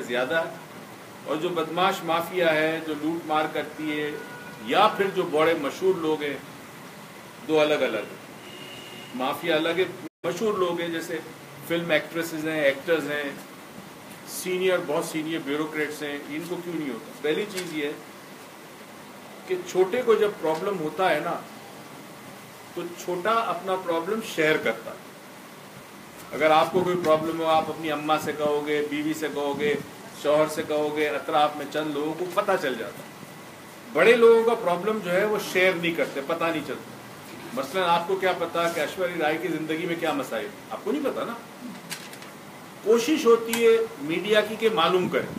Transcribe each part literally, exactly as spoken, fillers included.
ज़्यादा है, और जो बदमाश माफिया है जो लूट मार करती है, या फिर जो बड़े मशहूर लोग हैं, दो अलग अलग है। माफिया अलग है, मशहूर लोग हैं जैसे फिल्म एक्ट्रेसेस हैं, एक्टर्स हैं, सीनियर बहुत सीनियर ब्यूरोक्रेट्स हैं, इनको क्यों नहीं होता? पहली चीज़ ये है कि छोटे को जब प्रॉब्लम होता है ना, तो छोटा अपना प्रॉब्लम शेयर करता है। अगर आपको कोई प्रॉब्लम हो, आप अपनी अम्मा से कहोगे, बीवी से कहोगे, शौहर से कहोगे, अतराफ में चंद लोगों को पता चल जाता है। बड़े लोगों का प्रॉब्लम जो है वो शेयर नहीं करते, पता नहीं चलता। मसलन आपको क्या पता कि ऐश्वर्या राय की जिंदगी में क्या मसाइल, आपको नहीं पता ना। कोशिश होती है मीडिया की कि मालूम करें।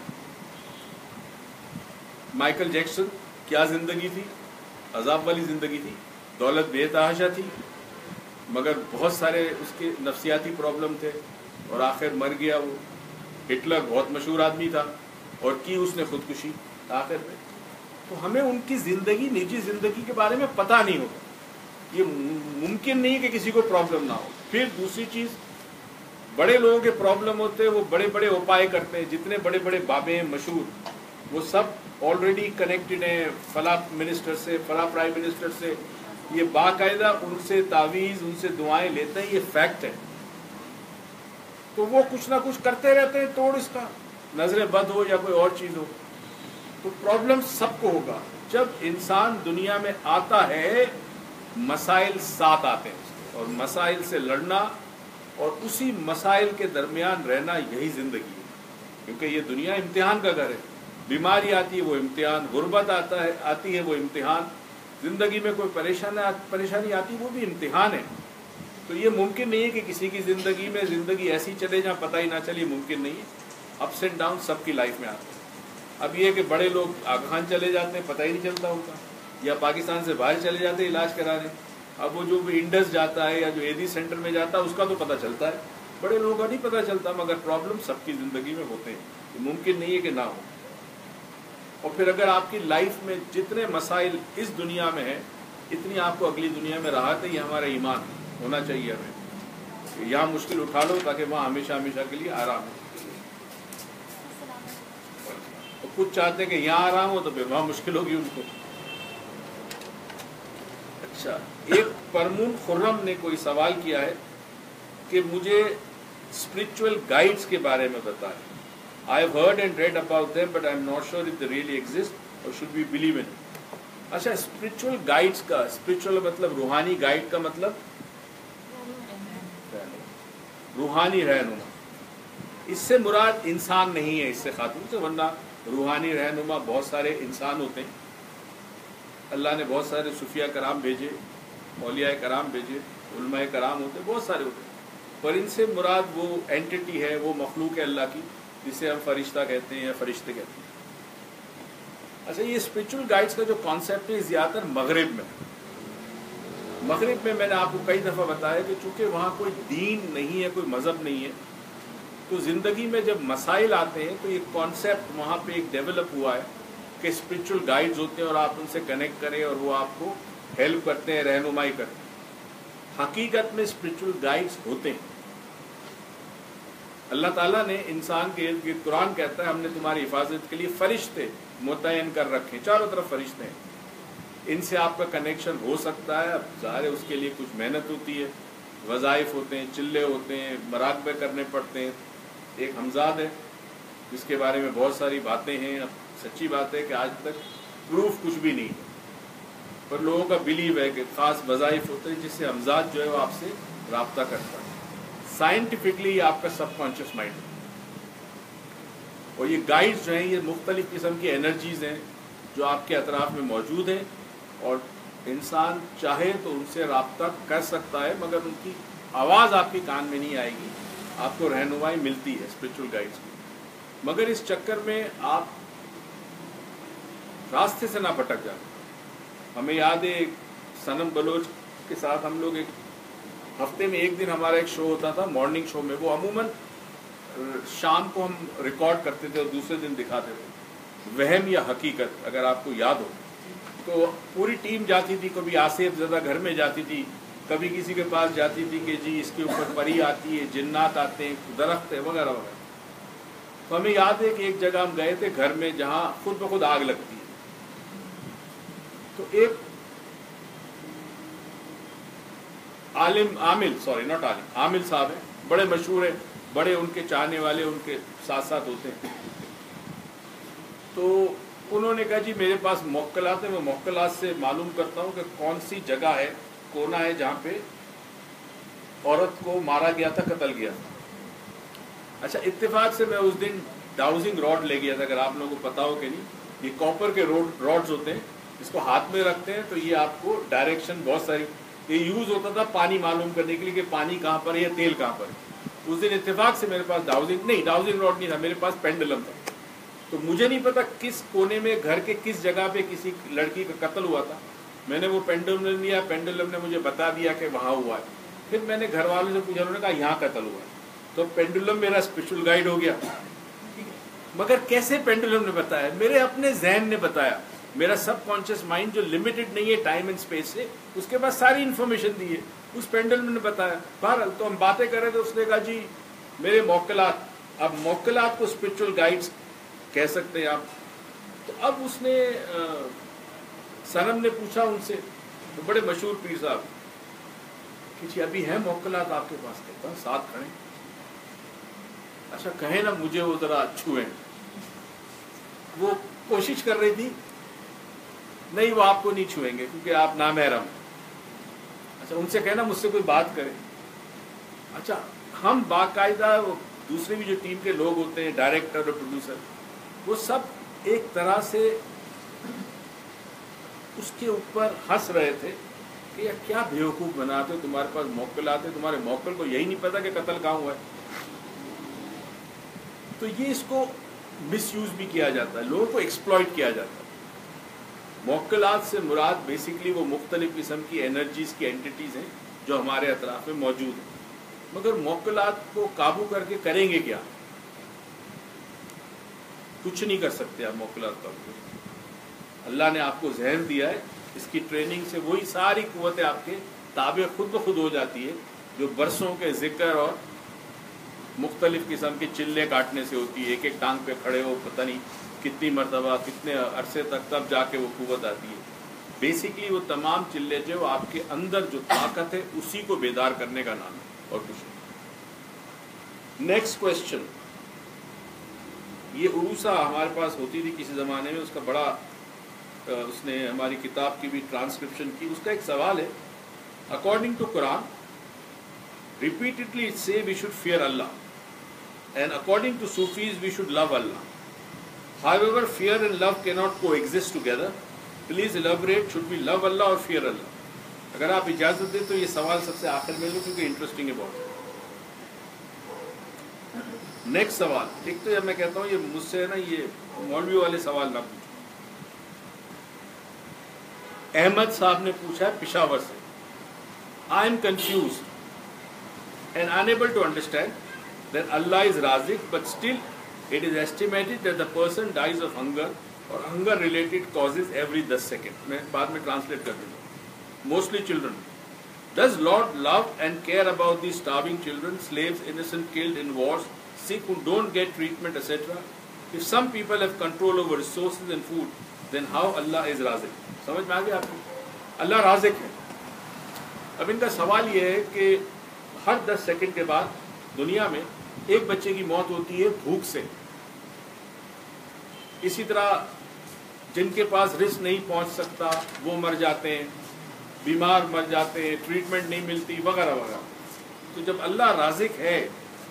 माइकल जैक्सन क्या जिंदगी थी, अजाब वाली जिंदगी थी, दौलत बेतहाशा थी, मगर बहुत सारे उसके नफ्सियाती प्रॉब्लम थे और आखिर मर गया वो। हिटलर बहुत मशहूर आदमी था और की उसने खुदकुशी आखिर में। तो हमें उनकी जिंदगी, निजी जिंदगी के बारे में पता नहीं होगा। ये मुमकिन नहीं कि किसी को प्रॉब्लम ना हो। फिर दूसरी चीज, बड़े लोगों के प्रॉब्लम होते हैं, वो बड़े बड़े उपाय करते हैं। जितने बड़े बड़े बाबे हैं मशहूर, वो सब ऑलरेडी कनेक्टेड हैं फला मिनिस्टर से, फला प्राइम मिनिस्टर से। ये बाकायदा उनसे तावीज़, उनसे दुआएं लेते हैं, ये फैक्ट है। तो वो कुछ ना कुछ करते रहते हैं तोड़ इसका, नजर बद हो या कोई और चीज हो। तो प्रॉब्लम सबको होगा। जब इंसान दुनिया में आता है, मसाइल साथ आते हैं, और मसाइल से लड़ना और उसी मसाइल के दरमियान रहना, यही जिंदगी है। क्योंकि ये दुनिया इम्तिहान का घर है। बीमारी आती है वो इम्तिहान, गुर्बत आता है आती है वो इम्तिहान, जिंदगी में कोई परेशानी परेशानी आती है वो भी इम्तिहान है। तो ये मुमकिन नहीं है कि किसी की जिंदगी में जिंदगी ऐसी चले जहाँ पता ही ना चले, मुमकिन नहीं है। अप्स एंड डाउन सबकी लाइफ में आते हैं। अब ये कि बड़े लोग आगा खान चले जाते हैं, पता ही नहीं चलता उनका, या पाकिस्तान से बाहर चले जाते हैं इलाज कराने। अब वो जो भी इंडस जाता है या जो एडी सेंटर में जाता है उसका तो पता चलता है, बड़े लोगों का नहीं पता चलता। मगर प्रॉब्लम सबकी जिंदगी में होते हैं, तो मुमकिन नहीं है कि ना हो। और फिर अगर आपकी लाइफ में जितने मसाइल इस दुनिया में है, इतनी आपको अगली दुनिया में राहत है। ये हमारा ईमान होना चाहिए हमें। यहाँ मुश्किल उठा लो ताकि वहाँ हमेशा हमेशा के लिए आराम हो। तो कुछ चाहते हैं कि यहाँ आराम हो तो फिर वहाँ मुश्किल होगी उनको। अच्छा, एक परमून खुर्रम ने कोई सवाल किया है कि मुझे स्पिरिचुअल गाइड्स के बारे में बताएं। I have heard and read about them, but I am not sure if they really exist or should we believe in it. अच्छा, स्पिरिचुअल गाइड्स का, स्पिरिचुअल मतलब रूहानी, गाइड का मतलब रूहानी रहनुमा। इससे मुराद इंसान नहीं है, इससे खातून से, वरना रूहानी रहनुमा बहुत सारे इंसान होते हैं। अल्लाह ने बहुत सारे सूफिया कराम भेजे, मौलिया कराम भेजे, उलमाए कराम होते, बहुत सारे होते हैं। पर इनसे मुराद वो एंटिटी है, वो मखलूक है अल्लाह की, जिसे हम फरिश्ता कहते हैं या फरिश्ते कहते हैं। अच्छा, ये स्पिरिचुअल गाइड्स का जो कॉन्सेप्ट है ज़्यादातर मगरिब में मगरिब में मैंने आपको कई दफ़ा बताया कि चूंकि वहाँ कोई दीन नहीं है, कोई मज़हब नहीं है, तो ज़िंदगी में जब मसाइल आते हैं तो ये कॉन्सेप्ट वहाँ पे एक डेवलप हुआ है कि स्पिरिचुअल गाइड्स होते हैं और आप उनसे कनेक्ट करें और वो आपको हेल्प करते हैं, रहनुमाई करते हैं। हकीकत में स्पिरिचुअल गाइड्स होते हैं। अल्लाह ताला ने इंसान के इर्द गिर्द, कुरान कहता है, हमने तुम्हारी हिफाजत के लिए फरिश्ते मुतयन कर रखे, चारों तरफ फरिश्ते हैं। इनसे आपका कनेक्शन हो सकता है। अब ज़ाहिर है उसके लिए कुछ मेहनत होती है, वज़ाइफ होते हैं, चिल्ले होते हैं, मराकबे करने पड़ते हैं। एक हमजाद है जिसके बारे में बहुत सारी बातें हैं। अब सच्ची बात है कि आज तक प्रूफ कुछ भी नहीं है, पर लोगों का बिलीव है कि ख़ास वज़ाइफ होते हैं जिससे हमजाद जो है वो आपसे रब्ता करता है। साइंटिफिकली ये आपका सबकॉन्शियस माइंड है। और ये गाइड्स जो हैं ये मुख्तलिफ किस्म की एनर्जीज हैं जो आपके अतराफ में मौजूद हैं, और इंसान चाहे तो उनसे रब्ता कर सकता है, मगर उनकी आवाज़ आपके कान में नहीं आएगी। आपको रहनुमाई मिलती है स्पिरिचुअल गाइड्स की, मगर इस चक्कर में आप रास्ते से ना भटक जाए। हमें याद है सनम बलोच के साथ हम लोग एक हफ्ते में एक दिन हमारा एक शो होता था, मॉर्निंग शो में। वो अमूमन शाम को हम रिकॉर्ड करते थे और दूसरे दिन दिखाते थे। वहम या हकीकत, अगर आपको याद हो, तो पूरी टीम जाती थी। कभी आसिफ ज़्यादा घर में जाती थी, कभी किसी के पास जाती थी कि जी इसके ऊपर परी आती है, जिन्नात आते हैं, दरख्त है, वगैरह वगैरह। تو ہمیں یاد ہے کہ ایک جگہ ہم گئے تھے گھر میں جہاں خود بخود آگ لگتی ہے. تو ایک عالم عامل سوری ناٹ عالم عامل صاحب ہیں, بڑے مشہور ہیں, بڑے ان کے چاہنے والے ان کے ساتھ ساتھ ہوتے ہیں. تو انہوں نے کہا جی میرے پاس موکلات ہیں, میں موکلات سے معلوم کرتا ہوں کہ کون سی جگہ ہے, کونا ہے جہاں پہ عورت کو مارا گیا تھا, قتل گیا تھا. اچھا اتفاق سے میں اس دن ڈاؤزنگ راڈ لے گیا تھا, اگر آپ لوگوں کو پتا ہو کہ نہیں, یہ کاپر کے روڈ راڈز ہوتے ہیں, اس کو ہاتھ میں رکھتے ہیں تو یہ آپ کو ڈائریکشن بہت ساری, یہ یوز ہوتا تھا پانی معلوم کرنے کے لیے کہ پانی کہاں پر ہے یا تیل کہاں پر ہے. اس دن اتفاق سے میرے پاس ڈاؤزنگ نہیں ڈاؤزنگ راڈ نہیں تھا, میرے پاس پینڈلم تھا. تو مجھے نہیں پتا کس کونے میں گھر کے کس جگہ پہ کسی لڑکی کا قتل ہوا تھا. میں نے وہ پینڈلم لیا, پینڈلم نے مجھے بتا دیا کہ وہاں ہوا ہے. پھر میں نے گھر والوں سے پوچھا, انہوں نے کہا یہاں قتل ہوا ہے. تو پینڈولم میرا اسپرچل گائیڈ ہو گیا. مگر کیسے پینڈولم نے بتایا؟ میرے اپنے ذہن نے بتایا. میرا سب کانشیس مائنڈ جو لمیٹڈ نہیں ہے ٹائم اینڈ اسپیس سے, اس کے پاس ساری انفارمیشن دی ہے, اس پینڈولم نے بتایا. بہرحال تو ہم باتیں کر رہے تھے, اس نے کہا جی میرے موکلات. اب موکلات کو اسپرچل گائیڈس کہہ سکتے ہیں آپ. تو اب اس نے سنم نے پوچھا ان سے, تو بڑے مشہور پیر صاحب, کہ جی ابھی ہیں موکلات آپ کے پاس؟ کہتا ہوں ساتھ کھڑے. اچھا کہیں نا مجھے وہ ذرا چھوئیں. وہ کوشش کر رہی تھی, نہیں وہ آپ کو نہیں چھوئیں گے کیونکہ آپ نامحرم. اچھا ان سے کہنا مجھ سے کوئی بات کرے. اچھا ہم باقاعدہ وہ دوسرے بھی جو ٹیم کے لوگ ہوتے ہیں, ڈائریکٹر اور پروڈیوسر, وہ سب ایک طرح سے اس کے اوپر ہنس رہے تھے کہ یہ کیا بیوقوف بناتے ہو, تمہارے پاس موکلات ہیں, تمہارے موکل کو یہی نہیں پتا کہ قتل کہاں ہوا ہے. تو یہ اس کو مس یوز بھی کیا جاتا ہے, لوگوں کو ایکسپلائٹ کیا جاتا ہے. موکلات سے مراد بیسیکلی وہ مختلف قسم کی انرجیز کی اینٹیز ہیں جو ہمارے اطراف میں موجود ہیں. مگر موکلات کو قابو کر کے کریں گے کیا؟ کچھ نہیں کر سکتے آپ موکلات قابو. اللہ نے آپ کو ذہن دیا ہے, اس کی ٹریننگ سے وہی ساری قوتیں آپ کے تابع خود بخود ہو جاتی ہے جو برسوں کے ذکر اور مختلف قسم کے چلے کاٹنے سے ہوتی ہے. ایک ایک ٹانگ پہ کھڑے ہو, پتہ نہیں کتنی مرتبہ کتنے عرصے تک, تب جا کے وہ قوت آتی ہے. بیسیکلی وہ تمام چلے جو آپ کے اندر جو طاقت ہے اسی کو بیدار کرنے کا نام ہے اور کچھ نہیں. نیکسٹ کوشچن, یہ عروسہ ہمارے پاس ہوتی تھی کسی زمانے میں, اس کا بڑا اس نے ہماری کتاب کی بھی ٹرانسکرپشن کی. اس کا ایک سوال ہے, according to Quran repeatedly it say we should fear Allah, and according to Sufis we should love Allah. However, fear and love cannot coexist together. Please elaborate, should we love Allah or fear Allah? اگر آپ اجازت دیں تو یہ سوال سب سے آخر میں لوں کیونکہ انٹرسٹنگ ہے بہت. نیکسٹ سوال, ایک تو جب میں کہتا ہوں یہ مجھ سے نا یہ مولوی والے سوال نہ پوچھو. احمد صاحب نے پوچھا ہے پشاور سے, I am confused and unable to understand that Allah is Razik, but still it is estimated that the person dies of hunger or hunger related causes every ten seconds. میں بعد میں ٹرانسلیٹ کر دوں. Mostly children. Does Lord love and care about these starving children, slaves, innocent killed in wars, sick who don't get treatment, et cetera? If some people have control over resources and food, then how Allah is Razik? سمجھ میں آ گیا آپ کو؟ اللہ رازق ہے. اب ان کا سوال یہ ہے کہ ہر دس سیکنڈ کے بعد دنیا میں ایک بچے کی موت ہوتی ہے بھوک سے. اسی طرح جن کے پاس رزق نہیں پہنچ سکتا وہ مر جاتے ہیں, بیمار مر جاتے ہیں, ٹریٹمنٹ نہیں ملتی وغیرہ وغیرہ. تو جب اللہ رازق ہے,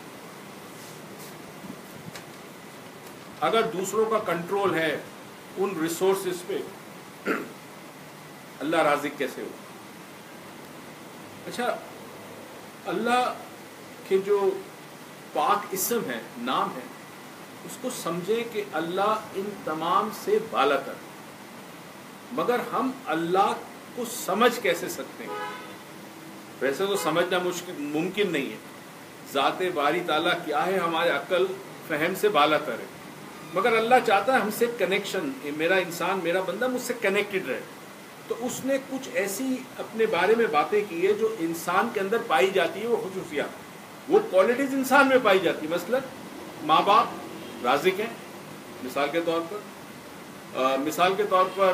اگر دوسروں کا کنٹرول ہے ان ریسورسز پہ, اللہ رازق کیسے ہو؟ اچھا اللہ کے جو پاک اسم ہے, نام ہے, اس کو سمجھے کہ اللہ ان تمام سے بالا تر. مگر ہم اللہ کو سمجھ کیسے سکتے ہیں؟ ویسے تو سمجھنا مشکل ممکن نہیں ہے. ذات باری تعالیٰ کیا ہے ہمارے عقل فہم سے بالا تر ہے. مگر اللہ چاہتا ہے ہم سے کنیکشن, میرا انسان میرا بندہ مجھ سے کنیکٹڈ رہے. تو اس نے کچھ ایسی اپنے بارے میں باتیں کی ہے جو انسان کے اندر پائی جاتی ہے, وہ خصوصیات, وہ کوالٹیز انسان میں پائی جاتی ہے. مثلا ماں باپ رازق ہیں مثال کے طور پر. آ, مثال کے طور پر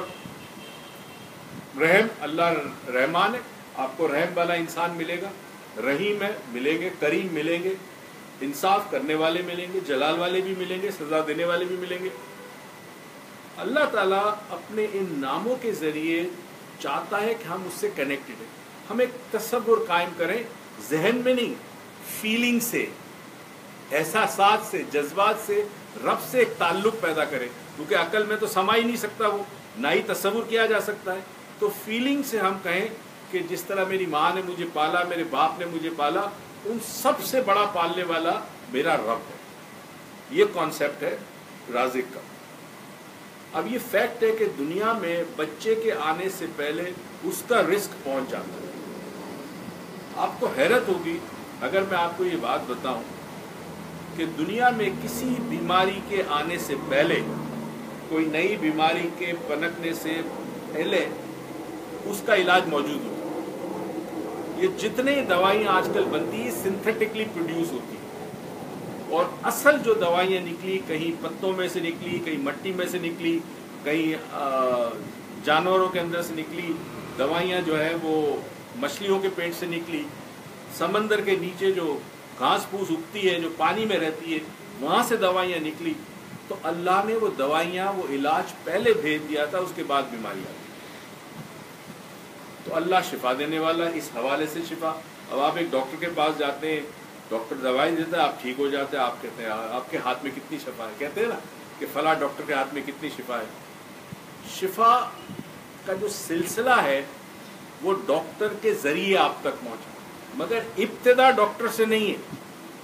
رحم, اللہ رحمان ہے, آپ کو رحم والا انسان ملے گا. رحیم ہے, ملیں گے. کریم ملیں گے. انصاف کرنے والے ملیں گے. جلال والے بھی ملیں گے. سزا دینے والے بھی ملیں گے. اللہ تعالیٰ اپنے ان ناموں کے ذریعے چاہتا ہے کہ ہم اس سے کنیکٹڈ ہیں. ہم ایک تصور قائم کریں, ذہن میں نہیں, فیلنگ سے, احساسات سے, جذبات سے رب سے ایک تعلق پیدا کریں, کیونکہ عقل میں تو سما ہی نہیں سکتا, وہ نہ ہی تصور کیا جا سکتا ہے. تو فیلنگ سے ہم کہیں کہ جس طرح میری ماں نے مجھے پالا, میرے باپ نے مجھے پالا, ان سب سے بڑا پالنے والا میرا رب ہے. یہ کانسیپٹ ہے رازق کا. اب یہ فیکٹ ہے کہ دنیا میں بچے کے آنے سے پہلے اس کا رزق پہنچ جاتا ہے. آپ کو حیرت ہوگی اگر میں آپ کو یہ بات بتاؤں کہ دنیا میں کسی بیماری کے آنے سے پہلے, کوئی نئی بیماری کے پنپنے سے پہلے اس کا علاج موجود ہوتا ہے. یہ جتنے دوائیاں آج کل بنتی ہیں سنتھیٹکلی پروڈیوس ہوتی ہیں, اور اصل جو دوائیاں نکلی کہیں پتوں میں سے نکلی, کہیں مٹی میں سے نکلی, کہیں جانوروں کے اندر سے نکلی. دوائیاں جو ہے وہ مچھلیوں کے پیٹ سے نکلی, سمندر کے نیچے جو گھاس پھوس اگتی ہے, جو پانی میں رہتی ہے, وہاں سے دوائیاں نکلی. تو اللہ نے وہ دوائیاں, وہ علاج پہلے بھیج دیا تھا, اس کے بعد بیماری آ گئی. تو اللہ شفا دینے والا, اس حوالے سے شفا. اب آپ ایک ڈاکٹر کے پاس جاتے ہیں, ڈاکٹر دوائی دیتا ہے, آپ ٹھیک ہو جاتے ہیں. آپ کہتے ہیں آپ کے ہاتھ میں کتنی شفا ہے, کہتے ہیں نا کہ فلاں ڈاکٹر کے ہاتھ میں کتنی شفا ہے. شفا کا جو سلسلہ ہے وہ ڈاکٹر کے ذریعے آپ تک پہنچا, مگر ابتدا ڈاکٹر سے نہیں ہے.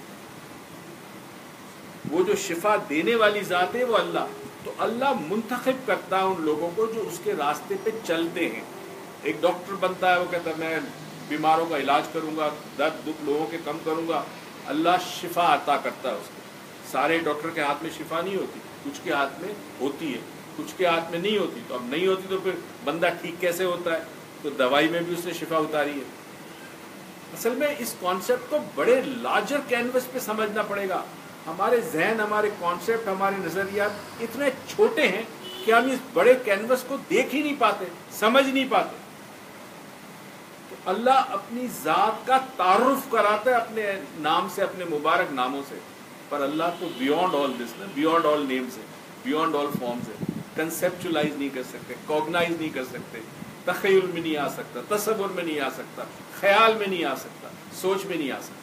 وہ جو شفا دینے والی ذات ہے وہ اللہ. تو اللہ منتخب کرتا ہے ان لوگوں کو جو اس کے راستے پہ چلتے ہیں. ایک ڈاکٹر بنتا ہے, وہ کہتا ہے میں بیماروں کا علاج کروں گا, درد دکھ لوگوں کے کم کروں گا. اللہ شفا عطا کرتا ہے اس کو. سارے ڈاکٹر کے ہاتھ میں شفا نہیں ہوتی, کچھ کے ہاتھ میں ہوتی ہے, کچھ کے ہاتھ میں نہیں ہوتی. تو اب نہیں ہوتی تو پھر بندہ ٹھیک کیسے ہوتا ہے؟ تو دوائی میں بھی اس نے شفا اتاری ہے. اصل میں اس کانسیپٹ کو بڑے لارجر کینوس پہ سمجھنا پڑے گا. ہمارے ذہن, ہمارے کانسیپٹ, ہمارے نظریات اتنے چھوٹے ہیں کہ ہم اس بڑے کینوس کو دیکھ ہی نہیں پاتے, سمجھ نہیں پاتے. تو اللہ اپنی ذات کا تعارف کراتا ہے اپنے نام سے, اپنے مبارک ناموں سے. پر اللہ تو بیونڈ آل دس نا, بیونڈ آل نیمز ہے, بیونڈ آل فارمز ہے. کنسیپچولائز نہیں کر سکتے, کوگنائز نہیں کر سکتے, تخیل میں نہیں آ سکتا, تصور میں نہیں آ سکتا, خیال میں نہیں آ سکتا, سوچ میں نہیں آ سکتا.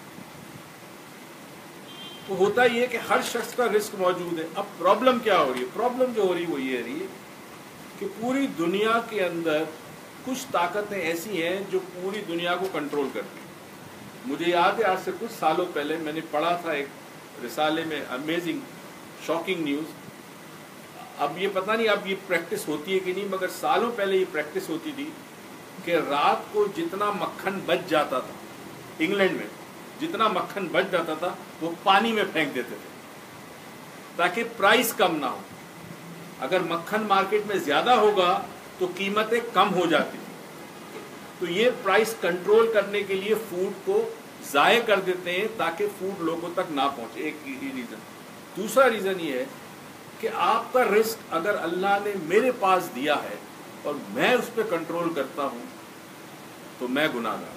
تو ہوتا یہ کہ ہر شخص کا رزق موجود ہے. اب پرابلم کیا ہو رہی ہے؟ پرابلم جو ہو رہی ہے وہ یہ رہی ہے کہ پوری دنیا کے اندر کچھ طاقتیں ایسی ہیں جو پوری دنیا کو کنٹرول کرتی ہیں. مجھے یاد ہے آج سے کچھ سالوں پہلے میں نے پڑھا تھا ایک رسالے میں, امیزنگ شاکنگ نیوز. اب یہ پتہ نہیں اب یہ پریکٹس ہوتی ہے کہ نہیں, مگر سالوں پہلے یہ پریکٹس ہوتی تھی کہ رات کو جتنا مکھن بچ جاتا تھا انگلینڈ میں, جتنا مکھن بچ جاتا تھا وہ پانی میں پھینک دیتے تھے تاکہ پرائس کم نہ ہو. اگر مکھن مارکیٹ میں زیادہ ہوگا تو قیمتیں کم ہو جاتی تھی. تو یہ پرائس کنٹرول کرنے کے لیے فوڈ کو ضائع کر دیتے ہیں تاکہ فوڈ لوگوں تک نہ پہنچے. ایک ریزن. دوسرا ریزن یہ ہے کہ آپ کا رزق اگر اللہ نے میرے پاس دیا ہے اور میں اس پہ کنٹرول کرتا ہوں تو میں گناہ گار.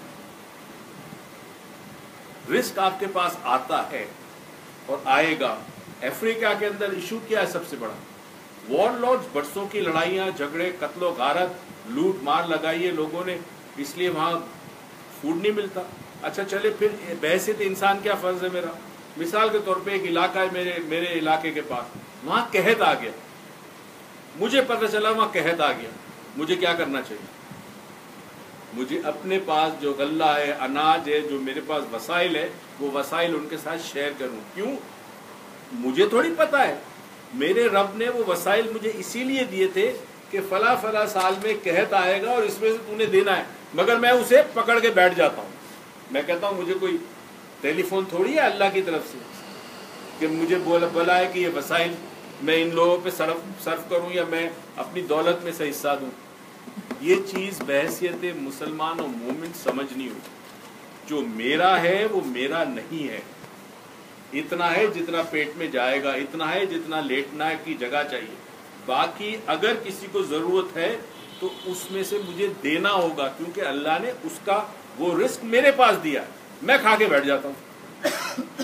رزق آپ کے پاس آتا ہے اور آئے گا. افریقہ کے اندر ایشو کیا ہے سب سے بڑا؟ وار لارڈز, برسوں کی لڑائیاں, جھگڑے, قتل و غارت, لوٹ مار لگائی ہے لوگوں نے, اس لیے وہاں فوڈ نہیں ملتا. اچھا چلے پھر بحیثیت انسان کیا فرض ہے میرا؟ مثال کے طور پہ ایک علاقہ ہے میرے میرے علاقے کے پاس, وہاں قحط آ گیا, مجھے پتہ چلا وہاں قحط آ گیا. مجھے کیا کرنا چاہیے؟ مجھے اپنے پاس جو غلہ ہے, اناج ہے, جو میرے پاس وسائل ہے, وہ وسائل ان کے ساتھ شیئر کروں. کیوں؟ مجھے تھوڑی پتہ ہے. میرے رب نے وہ وسائل مجھے اسی لیے دیے تھے کہ فلاں فلاں سال میں قحط آئے گا اور اس میں سے تو نے دینا ہے, مگر میں اسے پکڑ کے بیٹھ جاتا ہوں. میں کہتا ہوں مجھے کوئی ٹیلی فون تھوڑی ہے اللہ کی طرف سے کہ مجھے بولا ہے کہ یہ وسائل میں ان لوگوں پہ صرف صرف کروں یا میں اپنی دولت میں سے حصہ دوں. یہ چیز بحیثیت مسلمان و مومن سمجھنی ہوتی. جو میرا ہے وہ میرا نہیں ہے. اتنا ہے جتنا پیٹ میں جائے گا، اتنا ہے جتنا لیٹنا کی جگہ چاہیے، باقی اگر کسی کو ضرورت ہے تو اس میں سے مجھے دینا ہوگا، کیونکہ اللہ نے اس کا وہ رزق میرے پاس دیا، میں کھا کے بیٹھ جاتا ہوں۔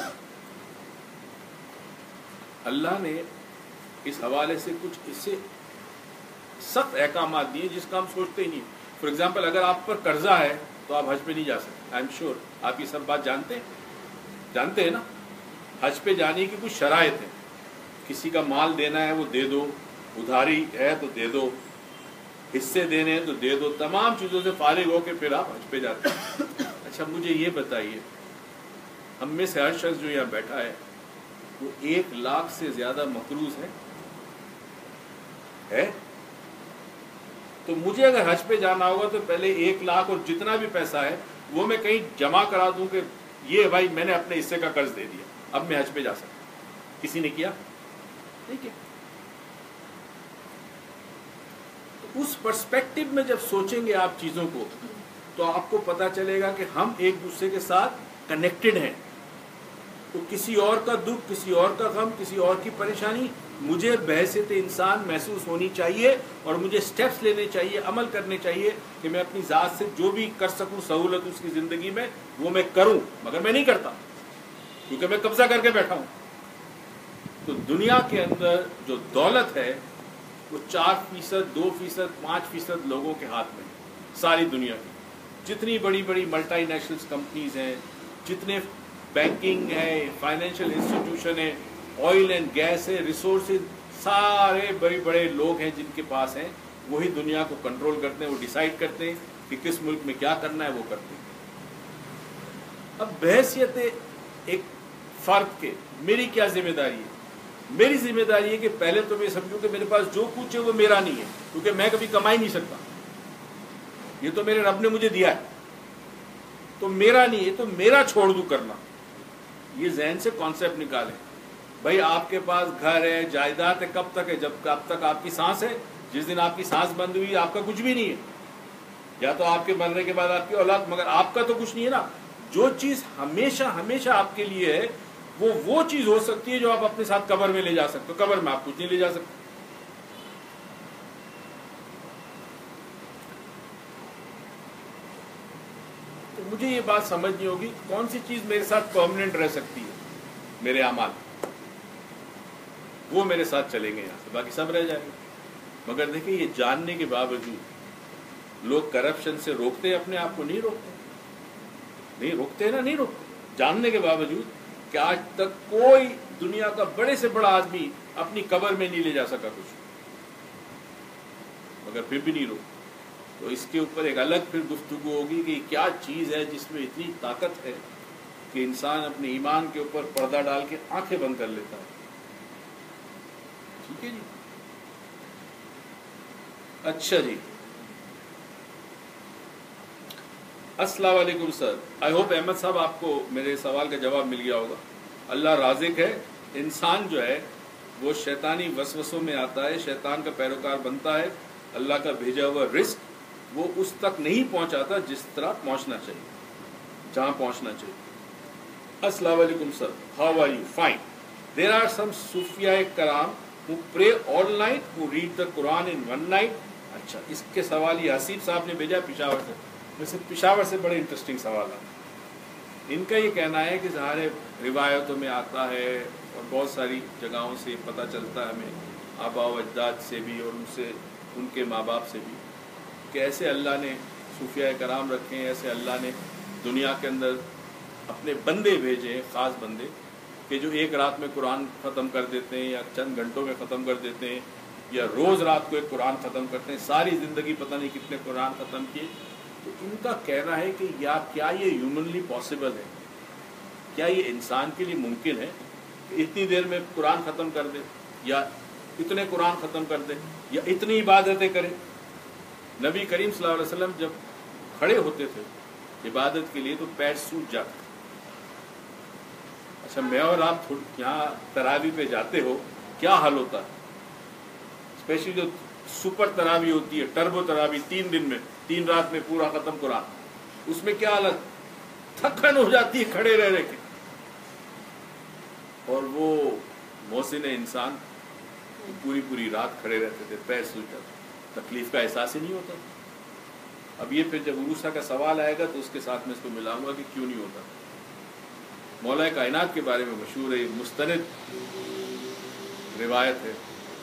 اللہ نے اس حوالے سے کچھ اس سے سخت احکامات دیے جس کا ہم سوچتے ہی نہیں۔ فار ایگزامپل اگر آپ پر قرضہ ہے تو آپ حج پہ نہیں جا سکتے، آئی ایم شیور آپ یہ سب بات جانتے ہیں جانتے ہیں نا۔ حج پہ جانے کی کچھ شرائط ہیں، کسی کا مال دینا ہے وہ دے دو، ادھاری ہے تو دے دو، حصے دینے ہیں تو دے دو، تمام چیزوں سے فارغ ہو کے پھر آپ حج پہ جاتے ہیں۔ اچھا مجھے یہ بتائیے، ہم میں سے ہر شخص جو یہاں بیٹھا ہے وہ ایک لاکھ سے زیادہ مقروض ہے ہے تو مجھے اگر حج پہ جانا ہوگا تو پہلے ایک لاکھ اور جتنا بھی پیسہ ہے وہ میں کہیں جمع کرا دوں کہ یہ بھائی میں نے اپنے حصے کا قرض دے دیا، اب میں حج پہ جا سکتا۔ کسی نے کیا؟ نہیں کیا۔ اس پرسپیکٹو میں جب سوچیں گے آپ چیزوں کو تو آپ کو پتا چلے گا کہ ہم ایک دوسرے کے ساتھ کنیکٹڈ ہیں، تو کسی اور کا دکھ، کسی اور کا غم، کسی اور کی پریشانی مجھے بحیثیت انسان محسوس ہونی چاہیے، اور مجھے سٹیپس لینے چاہیے، عمل کرنے چاہیے کہ میں اپنی ذات سے جو بھی کر سکوں سہولت اس کی زندگی میں وہ میں کروں، مگر میں نہیں کرتا کیونکہ میں قبضہ کر کے بیٹھا ہوں۔ تو دنیا کے اندر جو دولت ہے وہ چار فیصد دو فیصد پانچ فیصد لوگوں کے ہاتھ میں، ساری دنیا کی جتنی بڑی بڑی ملٹی نیشنل کمپنیز ہیں، جتنے بینکنگ ہے، فائنینشیل انسٹیٹیوشن ہے، آئل اینڈ گیس ہے، ریسورسز، سارے بڑے بڑے لوگ ہیں جن کے پاس ہیں، وہی دنیا کو کنٹرول کرتے ہیں، وہ ڈیسائیڈ کرتے ہیں کہ کس ملک میں کیا کرنا ہے وہ کرتے ہیں۔ اب بحیثیت ایک فرد کے میری کیا ذمہ داری ہے؟ میری ذمہ داری ہے کہ پہلے تو میں سمجھوں کہ میرے پاس جو کچھ ہے وہ میرا نہیں ہے، کیونکہ میں کبھی کما ہی نہیں سکتا، یہ تو میرے رب نے مجھے دیا ہے، تو میرا نہیں ہے، تو میرا چھوڑ دوں کرنا۔ یہ ذہن سے کانسیپٹ نکالیں۔ بھائی آپ کے پاس گھر ہے، جائیداد ہے، کب تک ہے؟ جب اب تک آپ کی سانس ہے۔ جس دن آپ کی سانس بند ہوئی آپ کا کچھ بھی نہیں ہے، یا تو آپ کے مرنے کے بعد آپ کی اولاد، مگر آپ کا تو کچھ نہیں ہے نا۔ جو چیز ہمیشہ ہمیشہ آپ کے لیے ہے وہ وہ چیز ہو سکتی ہے جو آپ اپنے ساتھ قبر میں لے جا سکتے ہو، قبر میں آپ کچھ نہیں لے جا سکتے۔ تو مجھے یہ بات سمجھنی ہوگی کون سی چیز میرے ساتھ پرماننٹ رہ سکتی ہے، میرے اعمال وہ میرے ساتھ چلیں گے یہاں سے، باقی سب رہ جائیں گے۔ مگر دیکھیں یہ جاننے کے باوجود لوگ کرپشن سے روکتے اپنے آپ کو؟ نہیں روکتے، نہیں روکتے نا، نہیں روکتے، جاننے کے باوجود کہ آج تک کوئی دنیا کا بڑے سے بڑا آدمی اپنی قبر میں نہیں لے جا سکا کچھ، مگر پھر بھی نہیں روکتے۔ تو اس کے اوپر ایک الگ پھر گفتگو ہوگی کہ کیا چیز ہے جس میں اتنی طاقت ہے کہ انسان اپنے ایمان کے اوپر پردہ ڈال کے آنکھیں بند کر لیتا ہے۔ ٹھیک ہے جی، اچھا جی، السلام علیکم سر، آئی ہوپ احمد صاحب آپ کو میرے سوال کا جواب مل گیا ہوگا۔ اللہ رازق ہے، انسان جو ہے وہ شیطانی وسوسوں میں آتا ہے، شیطان کا پیروکار بنتا ہے، اللہ کا بھیجا ہوا رزق وہ اس تک نہیں پہنچاتا جس طرح پہنچنا چاہیے، جہاں پہنچنا چاہیے۔ السلام علیکم sir, how are you? Fine. There are some صوفیاء کرام who pray all night, who read the Quran in one night۔ اچھا، اس کے سوال یہ حسیب صاحب نے بھیجا پشاور سے، ویسے پشاور سے بڑے انٹرسٹنگ سوال ہے۔ ان کا یہ کہنا ہے کہ ظاہر روایتوں میں آتا ہے اور بہت ساری جگہوں سے پتہ چلتا ہے ہمیں، آبا و اجداد سے بھی اور ان سے ان کے ماں باپ سے بھی، کہ ایسے اللہ نے صوفیاء کرام رکھے ہیں، ایسے اللہ نے دنیا کے اندر اپنے بندے بھیجے ہیں، خاص بندے، کہ جو ایک رات میں قرآن ختم کر دیتے ہیں یا چند گھنٹوں میں ختم کر دیتے ہیں، یا روز رات کو ایک قرآن ختم کرتے ہیں، ساری زندگی پتہ نہیں کتنے قرآن ختم کیے۔ تو ان کا کہنا ہے کہ یا کیا یہ ہیومنلی پاسبل ہے، کیا یہ انسان کے لیے ممکن ہے کہ اتنی دیر میں قرآن ختم کر دے، یا اتنے قرآن ختم کر دے، یا اتنی عبادتیں کرے؟ نبی کریم صلی اللہ علیہ وسلم جب کھڑے ہوتے تھے عبادت کے لیے تو پیر سوج جاتے۔ اچھا، میں اور آپ یہاں تراویح پہ جاتے ہو، کیا حال ہوتا ہے؟ اسپیشلی جو سپر تراویح ہوتی ہے، ٹربو تراویح، تین دن میں تین رات میں پورا ختم قرآن، اس میں کیا حالت، تھکن ہو جاتی ہے کھڑے رہ رہ کے۔ اور وہ محسن انسان پوری پوری رات کھڑے رہتے تھے، پیر سوج جاتے، تکلیف کا احساس ہی نہیں ہوتا. اب یہ پھر جب عروسہ کا سوال آئے گا تو اس کے ساتھ میں اس کو ملاؤں گا کہ کیوں نہیں ہوتا. مولا کائنات کے بارے میں مشہور ہے، مستند روایت ہے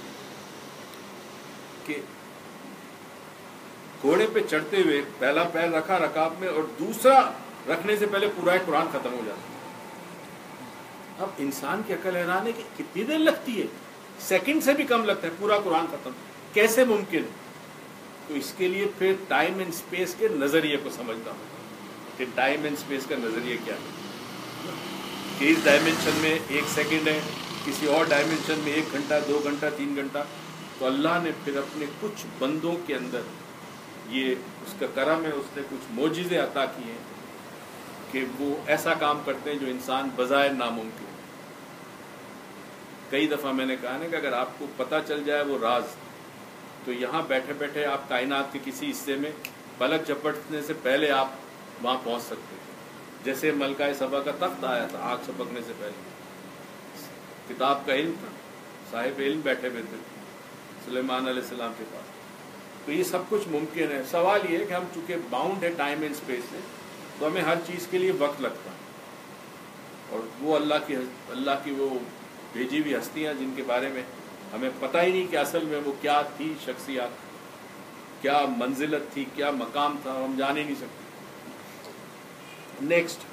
کہ گھوڑے پہ چڑھتے ہوئے پہلا پیر رکھا رکاب میں اور دوسرا رکھنے سے پہلے پورا قرآن ختم ہو جاتا. اب انسان کی عقل حیران ہے کہ کتنی دیر لگتی ہے، سیکنڈ سے بھی کم لگتا ہے پورا قرآن ختم، کیسے ممکن ہے؟ تو اس کے لیے پھر ٹائم اینڈ سپیس کے نظریے کو سمجھتا ہوں کہ ٹائم اینڈ سپیس کا نظریہ کیا ہے، کہ اس ڈائمنشن میں ایک سیکنڈ ہے، کسی اور ڈائمنشن میں ایک گھنٹہ، دو گھنٹہ، تین گھنٹہ. تو اللہ نے پھر اپنے کچھ بندوں کے اندر یہ اس کا کرم ہے، اس نے کچھ معجزے عطا کیے ہیں کہ وہ ایسا کام کرتے ہیں جو انسان بظاہر ناممکن. کئی دفعہ میں نے کہا نا کہ اگر آپ کو پتہ چل جائے وہ راز، تو یہاں بیٹھے بیٹھے آپ کائنات کے کسی حصے میں پلک جھپکنے سے پہلے آپ وہاں پہنچ سکتے ہیں. جیسے ملکہ سبا کا تخت آیا تھا آگ چھپکنے سے پہلے، کتاب کا علم تھا، صاحب علم بیٹھے ہوئے تھے سلیمان علیہ السلام کے پاس. تو یہ سب کچھ ممکن ہے. سوال یہ ہے کہ ہم چونکہ باؤنڈ ہے ٹائم اینڈ اسپیس میں، تو ہمیں ہر چیز کے لیے وقت لگتا ہے. اور وہ اللہ کی اللہ کی وہ بھیجی ہوئی ہستیاں جن کے بارے میں ہمیں پتہ ہی نہیں کہ اصل میں وہ کیا تھی، شخصیات کیا منزلت تھی، کیا مقام تھا، ہم جان ہی نہیں سکتے. نیکسٹ،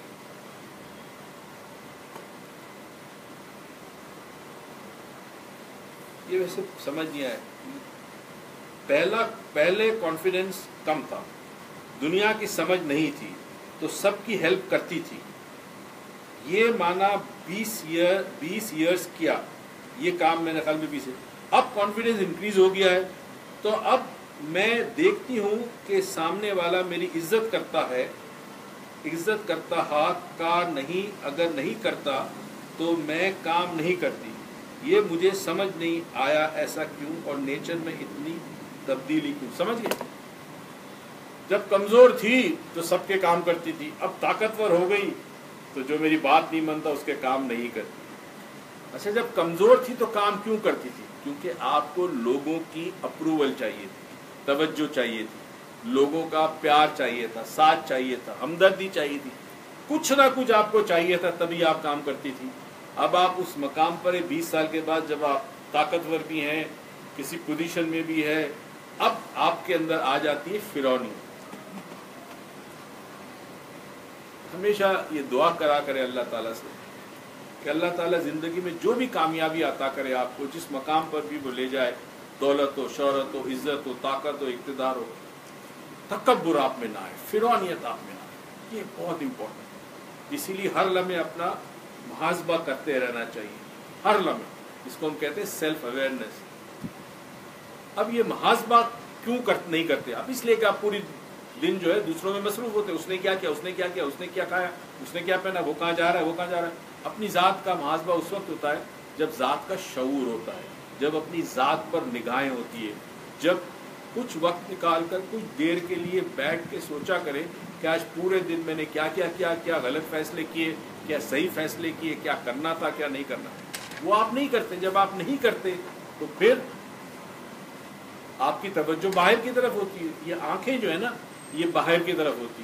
یہ ویسے سمجھ نہیں آیا. پہلا پہلے کانفیڈنس کم تھا، دنیا کی سمجھ نہیں تھی تو سب کی ہیلپ کرتی تھی. یہ مانا بیس ایئر بیس ایئرس کیا یہ کام میں نے خیال میں بیس ہے. اب کانفیڈنس انکریز ہو گیا ہے تو اب میں دیکھتی ہوں کہ سامنے والا میری عزت کرتا ہے، عزت کرتا ہاتھ کا نہیں، اگر نہیں کرتا تو میں کام نہیں کرتی. یہ مجھے سمجھ نہیں آیا ایسا کیوں، اور نیچر میں اتنی تبدیلی کیوں. سمجھ گئے؟ جب کمزور تھی تو سب کے کام کرتی تھی، اب طاقتور ہو گئی تو جو میری بات نہیں مانتا اس کے کام نہیں کرتی. اچھا، جب کمزور تھی تو کام کیوں کرتی تھی؟ کیونکہ آپ کو لوگوں کی اپروول چاہیے تھی، توجہ چاہیے تھی، لوگوں کا پیار چاہیے تھا، ساتھ چاہیے تھا، ہمدردی چاہیے تھی، کچھ نہ کچھ آپ کو چاہیے تھا، تبھی آپ کام کرتی تھی. اب آپ اس مقام پر بیس سال کے بعد جب آپ طاقتور بھی ہیں، کسی پوزیشن میں بھی ہے، اب آپ کے اندر آ جاتی ہے فرعونی. ہمیشہ یہ دعا کرا کرے اللہ تعالیٰ سے کہ اللہ تعالیٰ زندگی میں جو بھی کامیابی عطا کرے آپ کو، جس مقام پر بھی وہ لے جائے، دولت ہو، شہرت ہو، عزت ہو، طاقت ہو، اقتدار ہو، تکبر آپ میں نہ آئے، فرعونیت آپ میں نہ آئے. یہ بہت امپورٹنٹ ہے. اسی لیے ہر لمحے اپنا محاسبہ کرتے رہنا چاہیے، ہر لمحے. اس کو ہم کہتے ہیں سیلف اویئرنیس. اب یہ محاسبہ کیوں نہیں کرتے آپ؟ اس لیے کہ آپ پوری دن جو ہے دوسروں میں مصروف ہوتے ہیں. اس نے کیا کیا، اس نے کیا کیا، اس نے کیا کھایا، اس نے کیا پہنا، وہ کہاں جا رہا ہے، وہ کہاں جا رہا ہے. اپنی ذات کا محاسبہ اس وقت ہوتا ہے جب ذات کا شعور ہوتا ہے، جب اپنی ذات پر نگاہیں ہوتی ہے، جب کچھ وقت نکال کر کچھ دیر کے لیے بیٹھ کے سوچا کریں کہ آج پورے دن میں نے کیا کیا کیا کیا غلط فیصلے کیے، کیا صحیح فیصلے کیے، کیا کرنا تھا، کیا نہیں کرنا. وہ آپ نہیں کرتے. جب آپ نہیں کرتے تو پھر آپ کی توجہ باہر کی طرف ہوتی ہے. یہ آنکھیں جو ہے نا، یہ باہر کی طرف ہوتی ہے.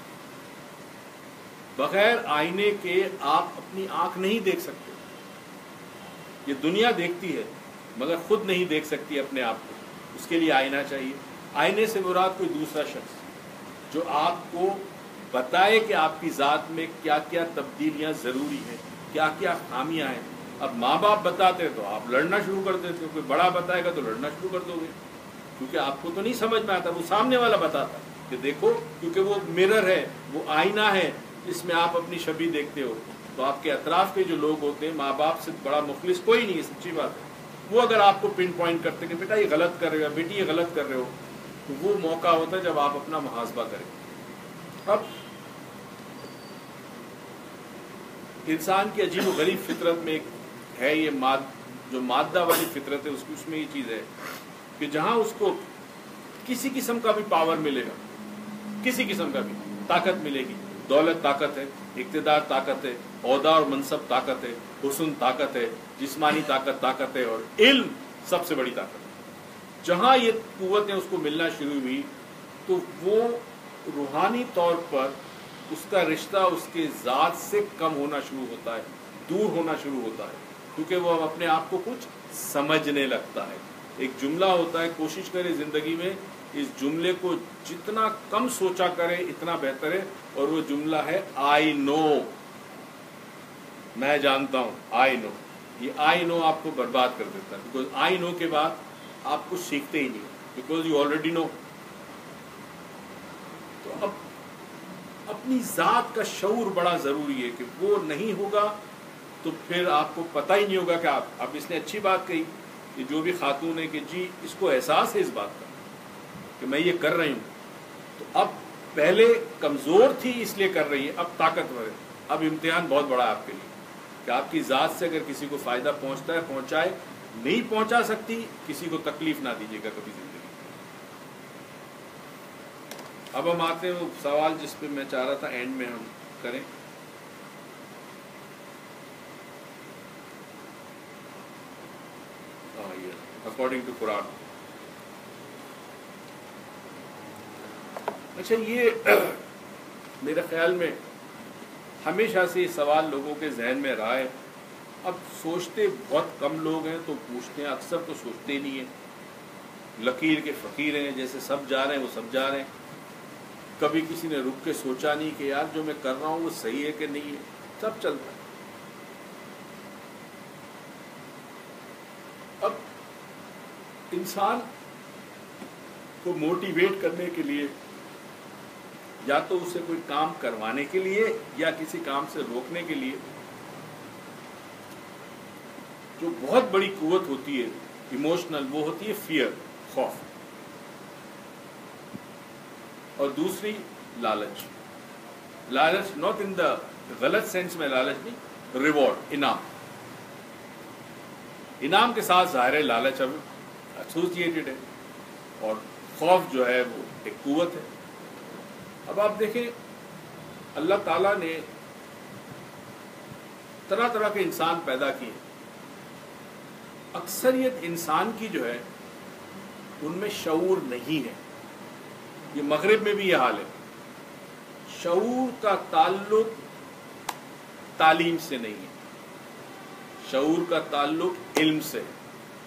بغیر آئینے کے آپ اپنی آنکھ نہیں دیکھ سکتے. یہ دنیا دیکھتی ہے مگر خود نہیں دیکھ سکتی اپنے آپ کو. اس کے لیے آئینہ چاہیے. آئینے سے مراد کوئی دوسرا شخص جو آپ کو بتائے کہ آپ کی ذات میں کیا کیا تبدیلیاں ضروری ہیں، کیا کیا خامیاں ہیں. اب ماں باپ بتاتے تو آپ لڑنا شروع کر دیتے ہو، کوئی بڑا بتائے گا تو لڑنا شروع کر دو گے، کیونکہ آپ کو تو نہیں سمجھ میں آتا. وہ سامنے والا بتاتا کہ دیکھو، کیونکہ وہ مرر ہے، وہ آئینہ ہے جس میں آپ اپنی شبیہ دیکھتے ہو. تو آپ کے اطراف کے جو لوگ ہوتے ہیں، ماں باپ سے بڑا مخلص کوئی نہیں ہے، سچی بات ہے. وہ اگر آپ کو پن پوائنٹ کرتے کہ بیٹا یہ غلط کر رہے ہو، بیٹی یہ غلط کر رہے ہو، تو وہ موقع ہوتا ہے جب آپ اپنا محاسبہ کریں. اب انسان کی عجیب و غریب فطرت میں ایک ہے یہ ماد جو مادہ والی فطرت ہے، اس کی اس میں یہ چیز ہے کہ جہاں اس کو کسی قسم کا بھی پاور ملے گا، کسی قسم کا بھی طاقت ملے گی، दौलत ताकत है, इक़्तिदार ताकत है, ओहदा और मनसब ताकत है, हुस्न ताकत है, जिस्मानी ताकत ताकत है, और इल्म सबसे बड़ी ताकत है। जहाँ ये कुव्वतें उसको मिलना शुरू हुई तो वो रूहानी तौर पर उसका रिश्ता उसके ज़ात से कम होना शुरू होता है, दूर होना शुरू होता है, क्योंकि वो अब अपने आप को कुछ समझने लगता है। एक जुमला होता है, कोशिश करे ज़िंदगी में इस जुमले को जितना कम सोचा करे इतना बेहतर है, और वो जुमला है आई नो, मैं जानता हूँ, आई नो। ये आई नो आपको बर्बाद कर देता है, बिकॉज आई नो के बाद आप कुछ सीखते ही नहीं, बिकॉज यू ऑलरेडी नो। तो अब अपनी ज़ात का शऊर बड़ा ज़रूरी है कि वो नहीं होगा तो फिर आपको पता ही नहीं होगा कि आप अब इसने अच्छी बात कही कि जो भी खातून है कि जी इसको एहसास है इस बात का कि मैं ये कर रही हूँ, तो अब पहले कमज़ोर थी इसलिए कर रही है, अब ताकतवर है। अब इम्तिहान बहुत बड़ा है आपके लिए कि आपकी ज़ात से अगर किसी को फ़ायदा पहुँचता है पहुँचाए, नहीं पहुँचा सकती किसी को तकलीफ ना दीजिएगा कभी ज़िंदगी। अब हम आते हैं वो सवाल जिस पे मैं चाह रहा था एंड में हम करें। According to Quran. अच्छा, ये मेरे ख्याल में हमेशा से सवाल लोगों के जहन में रहा है। अब सोचते बहुत कम लोग हैं तो पूछते हैं, अक्सर तो सोचते नहीं हैं। लकीर के फ़कीर हैं, जैसे सब जा रहे हैं वो सब जा रहे हैं। कभी किसी ने रुक के सोचा नहीं कि यार जो मैं कर रहा हूँ वो सही है कि नहीं है, सब चलता है। अब इंसान को मोटिवेट करने के लिए या तो उसे कोई काम करवाने के लिए या किसी काम से रोकने के लिए जो बहुत बड़ी कुव्वत होती है इमोशनल, वो होती है फियर, खौफ, और दूसरी लालच। लालच नॉट इन द गलत सेंस में लालच नहीं, रिवॉर्ड, इनाम। इनाम के साथ ज़ाहिर है लालच अब एसोसिएटेड है, और खौफ जो है वो एक कुव्वत है। अब आप देखें, अल्लाह ताला ने तरह तरह के इंसान पैदा किए। अक्सरियत इंसान की जो है उनमें शऊर नहीं है। ये मगरिब में भी ये हाल है। शऊर का ताल्लुक तालीम से नहीं है, शऊर का ताल्लुक इल्म से है।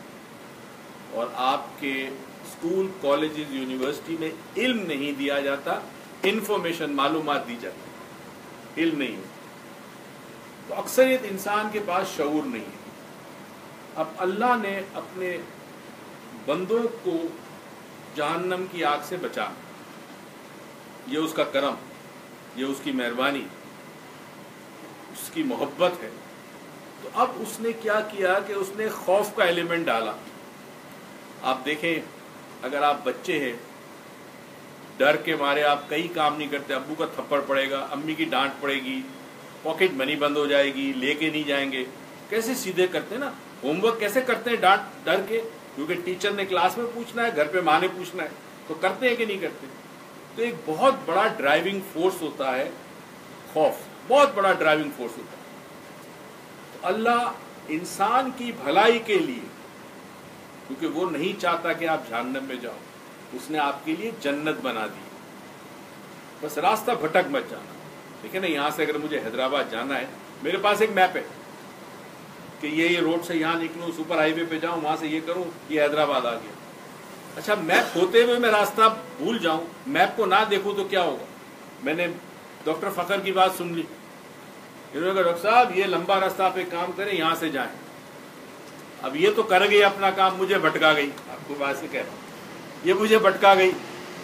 और आपके स्कूल, कॉलेजेस, यूनिवर्सिटी में इल्म नहीं दिया जाता, इंफॉर्मेशन, मालूमात दी जाती, इल्म नहीं है। तो अक्सरियत इंसान के पास शऊर नहीं है। अब अल्लाह ने अपने बंदों को जहन्नम की आग से बचा, ये उसका करम, ये उसकी मेहरबानी, उसकी मोहब्बत है। तो अब उसने क्या किया कि उसने खौफ का एलिमेंट डाला। आप देखें, अगर आप बच्चे हैं, डर के मारे आप कई काम नहीं करते, अब्बू का थप्पड़ पड़ेगा, अम्मी की डांट पड़ेगी, पॉकेट मनी बंद हो जाएगी, लेके नहीं जाएंगे, कैसे सीधे करते हैं ना। होमवर्क कैसे करते हैं? डांट डर के, क्योंकि टीचर ने क्लास में पूछना है, घर पे माँ ने पूछना है, तो करते हैं कि नहीं करते। तो एक बहुत बड़ा ड्राइविंग फोर्स होता है खौफ, बहुत बड़ा ड्राइविंग फोर्स होता है। तो अल्लाह इंसान की भलाई के लिए, क्योंकि वो नहीं चाहता कि आप जहन्नम में जाओ, उसने आपके लिए जन्नत बना दी। बस रास्ता भटक मत जाना। देखिए ना, यहाँ से अगर मुझे हैदराबाद जाना है, मेरे पास एक मैप है कि ये ये रोड से यहाँ निकलूँ, सुपर हाईवे पे जाऊँ, वहाँ से ये करूँ, ये हैदराबाद आ गया। अच्छा, मैप होते हुए मैं रास्ता भूल जाऊँ, मैप को ना देखूँ तो क्या होगा? मैंने डॉक्टर फखर की बात सुन ली, इन्होंने कहा डॉक्टर साहब ये लंबा रास्ता आप एक काम करें, यहाँ से जाएं। अब ये तो कर गई अपना काम, मुझे भटका गई। आपको बात से कह रहा हूँ, ये मुझे भटका गई।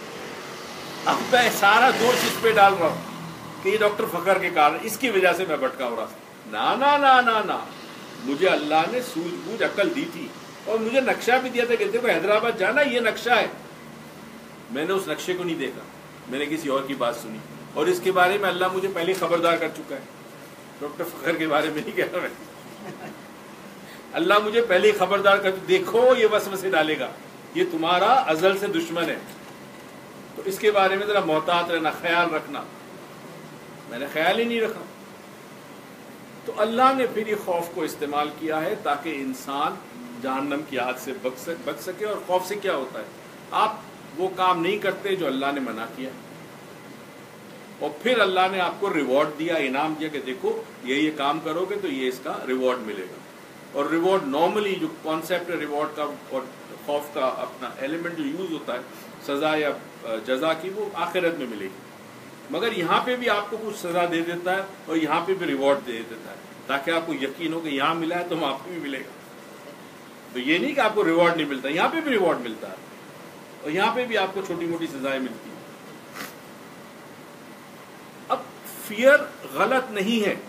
अब मैं सारा दोष इस पे डाल रहा हूँ कि ये डॉक्टर फखर के कारण, इसकी वजह से मैं भटका हूँ रास्ता। ना ना ना ना ना, मुझे अल्लाह ने सूझबूझ अकल दी थी और मुझे नक्शा भी दिया था कि देखो हैदराबाद जाना, ये नक्शा है। मैंने उस नक्शे को नहीं देखा, मैंने किसी और की बात सुनी, और इसके बारे में अल्लाह मुझे पहले खबरदार कर चुका है। डॉक्टर फखर के बारे में नहीं कह रहा मैं, अल्लाह मुझे पहले ही खबरदार कर, देखो ये वसवसे डालेगा, ये तुम्हारा अजल से दुश्मन है, तो इसके बारे में जरा मोहतात रहना, ख्याल रखना। میں نے خیال ہی نہیں رکھا. تو اللہ نے پھر یہ خوف کو استعمال کیا ہے تاکہ انسان جہنم کی آگ سے بچ سکے. اور خوف سے کیا ہوتا ہے؟ آپ وہ کام نہیں کرتے جو اللہ نے منع کیا, اور پھر اللہ نے آپ کو ریوارڈ دیا, انعام دیا کہ دیکھو یہ یہ کام کرو گے تو یہ اس کا ریوارڈ ملے گا. اور ریوارڈ نارملی جو کانسیپٹ ہے ریوارڈ کا اور خوف کا اپنا ایلیمنٹ جو یوز ہوتا ہے سزا یا جزا کی, وہ آخرت میں ملے گی. مگر یہاں پہ بھی آپ کو کچھ سزا دے دیتا ہے اور یہاں پہ بھی ریوارڈ دے دیتا ہے تاکہ آپ کو یقین ہو کہ یہاں ملا ہے تو وہاں پہ بھی ملے گا. تو یہ نہیں کہ آپ کو ریوارڈ نہیں ملتا, یہاں پہ بھی ریوارڈ ملتا ہے اور یہاں پہ بھی آپ کو چھوٹی موٹی سزائیں ملتی ہیں. اب فیئر غلط نہیں ہے,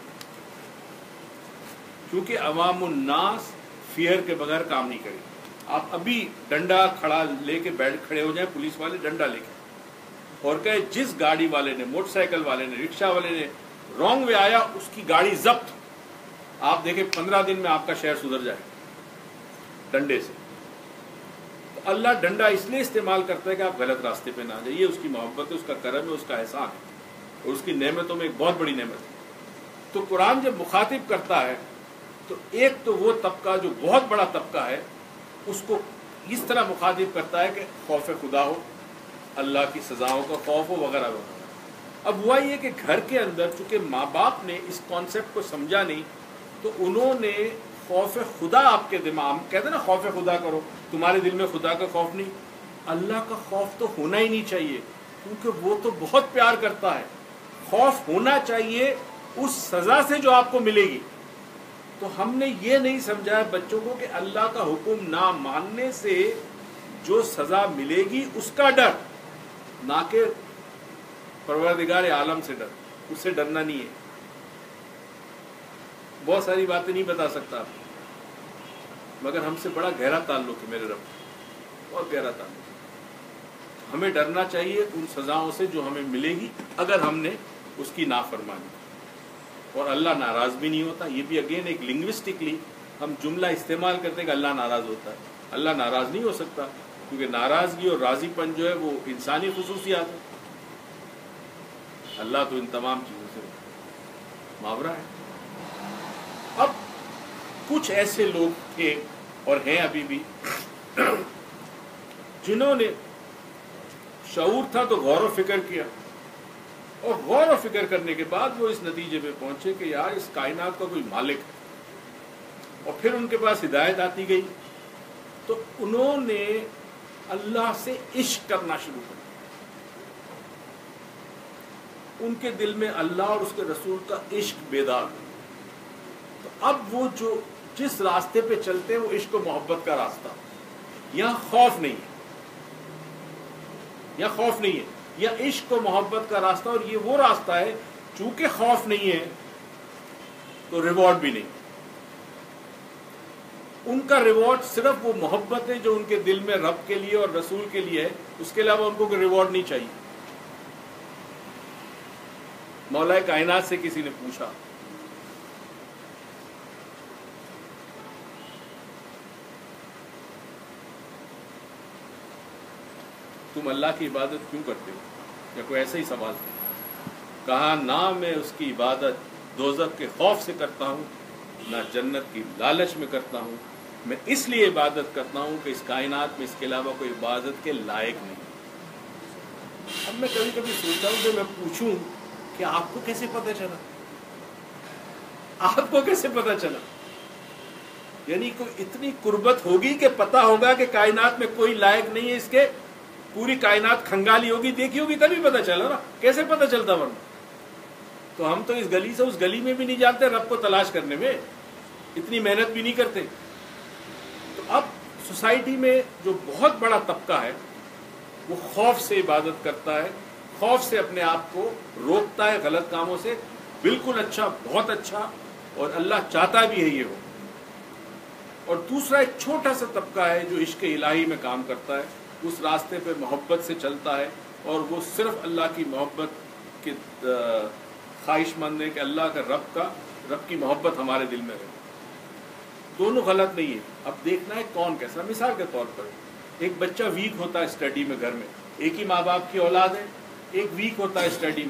کیونکہ عوام الناس فیئر کے بغیر کام نہیں کرے. آپ ابھی ڈنڈا کھڑا لے کے بیٹھ کھڑے ہو جائیں, پولیس والے ڈنڈا لے کے, اور کہے جس گاڑی والے نے, موٹر سائیکل والے نے, رکشا والے نے رانگ وے آیا اس کی گاڑی ضبط, آپ دیکھیں پندرہ دن میں آپ کا شہر سدھر جائے ڈنڈے سے. تو اللہ ڈنڈا اس لیے استعمال کرتا ہے کہ آپ غلط راستے پہ نہ آ جائیے. اس کی محبت ہے, اس کا کرم ہے, اس کا احسان ہے, اور اس کی نعمتوں میں ایک بہت بڑی نعمت ہے. تو قرآن جب مخاطب کرتا ہے تو ایک تو وہ طبقہ جو بہت بڑا طبقہ ہے اس کو اس طرح مخاطب کرتا ہے کہ خوف خدا ہو, اللہ کی سزاؤں کا خوف ہو, وغیرہ وغیرہ. اب ہوا یہ کہ گھر کے اندر چونکہ ماں باپ نے اس کانسیپٹ کو سمجھا نہیں, تو انہوں نے خوف خدا آپ کے دماغ میں, کہتے ہیں نا خوف خدا کرو, تمہارے دل میں خدا کا خوف نہیں. اللہ کا خوف تو ہونا ہی نہیں چاہیے, کیونکہ وہ تو بہت پیار کرتا ہے. خوف ہونا چاہیے اس سزا سے جو آپ کو ملے گی. تو ہم نے یہ نہیں سمجھا ہے بچوں کو کہ اللہ کا حکم نہ ماننے سے جو سزا ملے گی اس کا ڈر, نہ کہ پروردگار عالم سے ڈر. اس سے ڈرنا نہیں ہے. بہت ساری باتیں نہیں بتا سکتا مگر ہم سے بڑا گہرا تعلق ہے میرے رب, بہت گہرا تعلق. ہمیں ڈرنا چاہیے ان سزاؤں سے جو ہمیں ملے گی اگر ہم نے اس کی نافرمانی. اور اللہ ناراض بھی نہیں ہوتا. یہ بھی اگین ایک لنگوسٹکلی ہم جملہ استعمال کرتے ہیں کہ اللہ ناراض ہوتا ہے. اللہ ناراض نہیں ہو سکتا, کیونکہ ناراضگی اور راضی پن جو ہے وہ انسانی خصوصیات ہے. اللہ تو ان تمام چیزوں سے ماورا ہے. اب کچھ ایسے لوگ تھے اور ہیں ابھی بھی جنہوں نے شعور تھا تو غور و فکر کیا, اور غور و فکر کرنے کے بعد وہ اس نتیجے پہ پہنچے کہ یار اس کائنات کا کوئی مالک ہے, اور پھر ان کے پاس ہدایت آتی گئی تو انہوں نے اللہ سے عشق کرنا شروع کر. ان کے دل میں اللہ اور اس کے رسول کا عشق بیدار. تو اب وہ جو جس راستے پہ چلتے ہیں وہ عشق و محبت کا راستہ. یہاں خوف نہیں ہے, یہاں خوف نہیں ہے, یا عشق و محبت کا راستہ. اور یہ وہ راستہ ہے چونکہ خوف نہیں ہے تو ریوارڈ بھی نہیں. ان کا ریوارڈ صرف وہ محبت ہے جو ان کے دل میں رب کے لیے اور رسول کے لیے ہے, اس کے علاوہ ان کو کوئی ریوارڈ نہیں چاہیے. مولا کائنات سے کسی نے پوچھا تم اللہ کی عبادت کیوں کرتے ہو, یا کوئی ایسا ہی سوال. کہا نہ میں اس کی عبادت دوزخ کے خوف سے کرتا ہوں, نہ جنت کی لالچ میں کرتا ہوں. میں اس لیے عبادت کرتا ہوں کہ اس کائنات میں اس کے علاوہ کوئی عبادت کے لائق نہیں. اب میں کبھی کبھی سوچتا ہوں کہ میں پوچھوں کہ آپ کو کیسے پتہ چلا, آپ کو کیسے پتہ چلا. یعنی کوئی اتنی قربت ہوگی کہ پتہ ہوگا کہ کائنات میں کوئی لائق نہیں ہے, اس کے پوری کائنات کھنگالی ہوگی, دیکھی ہوگی, تبھی پتہ چلا نا. کیسے پتہ چلتا ورنہ؟ تو ہم تو اس گلی سے اس گلی میں بھی نہیں جانتے, رب کو تلاش کرنے میں اتنی محنت بھی نہیں کرتے. تو اب سوسائٹی میں جو بہت بڑا طبقہ ہے وہ خوف سے عبادت کرتا ہے, خوف سے اپنے آپ کو روکتا ہے غلط کاموں سے. بالکل اچھا, بہت اچھا, اور اللہ چاہتا بھی ہے یہ ہو. اور دوسرا ایک چھوٹا سا طبقہ ہے جو عشق الہی میں کام کرتا ہے, اس راستے پہ محبت سے چلتا ہے, اور وہ صرف اللہ کی محبت کے خواہش مند ہے کہ اللہ کا رب کا رب کی محبت ہمارے دل میں رہے. دونوں غلط نہیں ہے. اب دیکھنا ہے کون کیسا. مثال کے طور پر ایک بچہ ویک ہوتا ہے اسٹڈی میں, گھر میں ایک ہی ماں باپ کی اولاد ہے, ایک ویک ہوتا ہے اسٹڈی میں,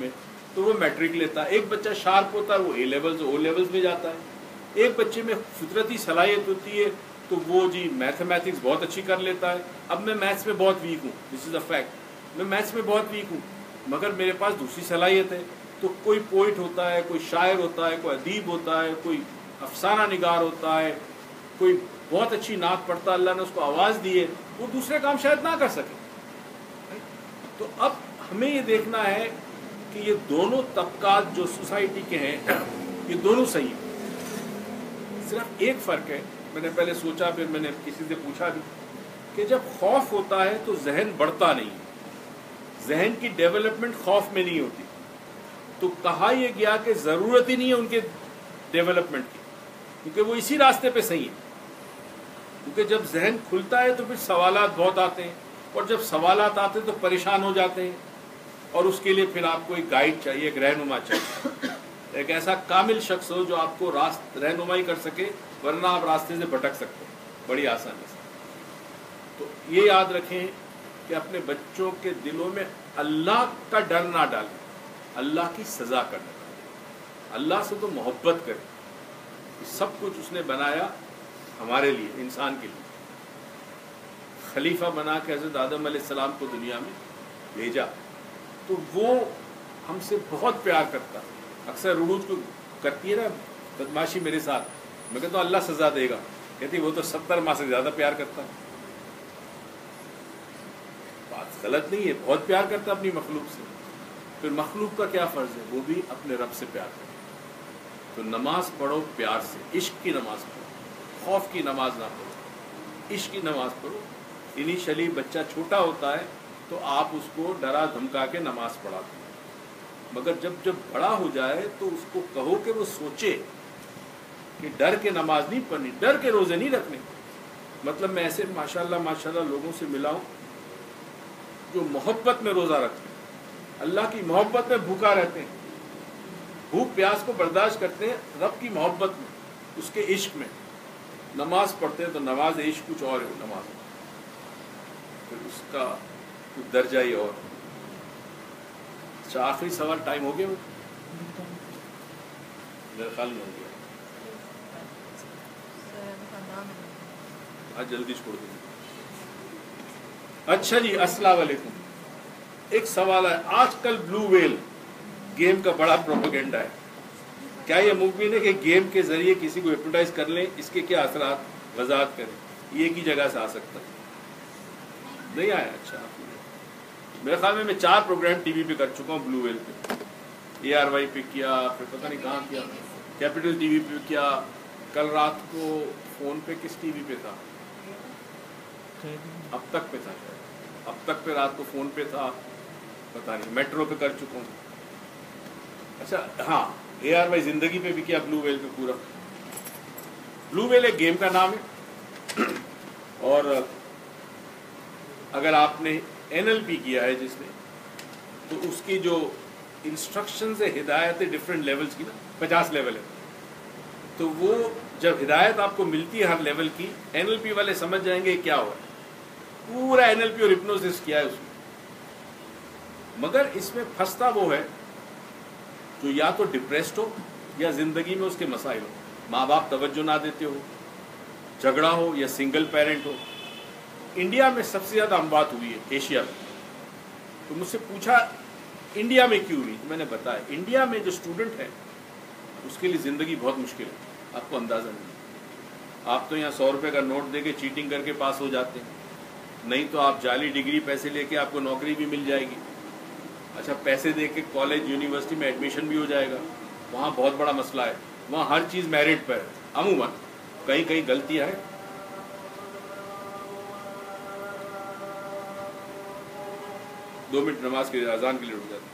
تو وہ میٹرک لیتا ہے. ایک بچہ شارپ ہوتا ہے وہ اے لیولز او لیولز میں جاتا ہے. ایک بچے میں فطرتی صلاحیت ہوتی ہے تو وہ جی میتھمیٹکس بہت اچھی کر لیتا ہے. اب میں میتھس میں بہت ویک ہوں, دس از اے فیکٹ, میں میتھس میں بہت ویک ہوں, مگر میرے پاس دوسری صلاحیت ہے. تو کوئی پوئٹ ہوتا ہے, کوئی شاعر ہوتا ہے, کوئی ادیب ہوتا ہے, کوئی افسانہ نگار ہوتا ہے, کوئی بہت اچھی نعت پڑھتا ہے, اللہ نے اس کو آواز دی ہے, وہ دوسرے کام شاید نہ کر سکے. تو اب ہمیں یہ دیکھنا ہے کہ یہ دونوں طبقات جو سوسائٹی کے ہیں یہ دونوں صحیح ہیں. صرف ایک فرق ہے, میں نے پہلے سوچا پھر میں نے کسی سے پوچھا بھی کہ جب خوف ہوتا ہے تو ذہن بڑھتا نہیں ہے, ذہن کی ڈیولپمنٹ خوف میں نہیں ہوتی. تو کہا یہ گیا کہ ضرورت ہی نہیں ہے ان کے ڈیولپمنٹ کی, کیونکہ وہ اسی راستے پہ صحیح ہے. کیونکہ جب ذہن کھلتا ہے تو پھر سوالات بہت آتے ہیں, اور جب سوالات آتے ہیں تو پریشان ہو جاتے ہیں, اور اس کے لیے پھر آپ کو ایک گائیڈ چاہیے, ایک رہنما چاہیے, ایک ایسا کامل شخص ہو جو آپ کو راست رہنمائی کر سکے, ورنہ آپ راستے سے بھٹک سکتے ہیں بڑی آسانی سے. تو یہ یاد رکھیں کہ اپنے بچوں کے دلوں میں اللہ کا ڈر نہ ڈالیں, اللہ کی سزا کا ڈر ڈالیں. اللہ سے تو محبت کریں, سب کچھ اس نے بنایا ہمارے لیے, انسان کے لیے. خلیفہ بنا کے حضرت آدم علیہ السلام کو دنیا میں بھیجا, تو وہ ہم سے بہت پیار کرتا. اکثر روڈ کو کرتی ہے نا بدماشی میرے ساتھ, میں کہتا ہوں اللہ سزا دے گا, کہتی وہ تو ستر ماہ سے زیادہ پیار کرتا. بات غلط نہیں ہے, بہت پیار کرتا اپنی مخلوق سے. پھر مخلوق کا کیا فرض ہے, وہ بھی اپنے رب سے پیار کرے. تو نماز پڑھو پیار سے, عشق کی نماز پڑھو, خوف کی نماز نہ پڑھو, عشق کی نماز پڑھو. انیشلی بچہ چھوٹا ہوتا ہے تو آپ اس کو ڈرا دھمکا کے نماز پڑھاتے ہیں, مگر جب جب بڑا ہو جائے تو اس کو کہو کہ وہ سوچے کہ ڈر کے نماز نہیں پڑھنی, ڈر کے روزے نہیں رکھنے. مطلب میں ایسے ماشاءاللہ ماشاءاللہ لوگوں سے ملا ہوں جو محبت میں روزہ رکھتے ہیں, اللہ کی محبت میں بھوکا رہتے ہیں, بھوک پیاس کو برداشت کرتے ہیں رب کی محبت میں, اس کے عشق میں. نماز پڑھتے ہیں تو نماز عشق کچھ اور ہے, نماز پھر اس کا کچھ درجہ ہی اور. اچھا آخری سوال, ٹائم ہو گیا میرے خیال میں ہو گیا, آج جلدی چھوڑ دیں. اچھا جی, السلام علیکم. ایک سوال ہے, آج کل بلو ویل گیم کا بڑا پروپیگنڈا ہے, کیا یہ ممکن ہے کہ گیم کے ذریعے کسی کو ہپنوٹائز کر لیں؟ اس کے کیا اثرات وضاحت کریں. یہ ایک ہی جگہ سے آ سکتا ہے, نہیں آیا؟ اچھا میرے خیال میں میں چار پروگرام ٹی وی پہ کر چکا ہوں بلو ویل پہ. اے آر وائی پہ کیا, پھر پتہ نہیں کہاں کیا, کیپٹل ٹی وی پہ کیا, کل رات کو فون پہ کس ٹی وی پہ تھا, اب تک پہ تھا, اب تک پہ رات کو فون پہ تھا, پتہ نہیں, میٹرو پہ کر چکا ہوں. اچھا ہاں, اے آر وائی زندگی پہ بھی کیا, بلو ویل پہ پورا. بلو ویل ایک گیم کا نام ہے, اور اگر آپ نے این ایل پی کیا ہے جس نے, تو اس کی جو انسٹرکشنز ہے, ہدایت ڈفرینٹ لیولز کی نا, پچاس لیول ہے, تو وہ جب ہدایت آپ کو ملتی ہے ہر لیول کی, این ایل پی والے سمجھ جائیں گے کیا ہوا ہے. پورا این ایل پی اور ہپنوسس کیا ہے اس میں, مگر اس میں پھنستا وہ ہے جو یا تو ڈپریسڈ ہو یا زندگی میں اس کے مسائل ہو, ماں باپ توجہ نہ دیتے ہو, جھگڑا ہو, یا سنگل پیرنٹ ہو. انڈیا میں سب سے زیادہ اموات ہوئی ہے ایشیا میں. تو مجھ سے پوچھا انڈیا میں کیوں ہوئی, میں نے بتایا انڈیا میں جو اسٹوڈنٹ ہے اس کے لیے زندگی بہت مشکل ہے, آپ کو اندازہ نہیں. آپ تو یہاں سو روپے کا نوٹ دے کے چیٹنگ کر کے پاس ہو جاتے ہیں, نہیں تو آپ جعلی ڈگری پیسے لے کے آپ کو نوکری بھی مل جائے گی. اچھا پیسے دے کے کالج یونیورسٹی میں ایڈمیشن بھی ہو جائے گا, وہاں بہت بڑا مسئلہ ہے, وہاں ہر چیز میرٹ پر ہے. عموماً کہیں کہیں غلطیاں ہیں. دو منٹ نماز کے اذان کے لیے رک جاتے ہیں.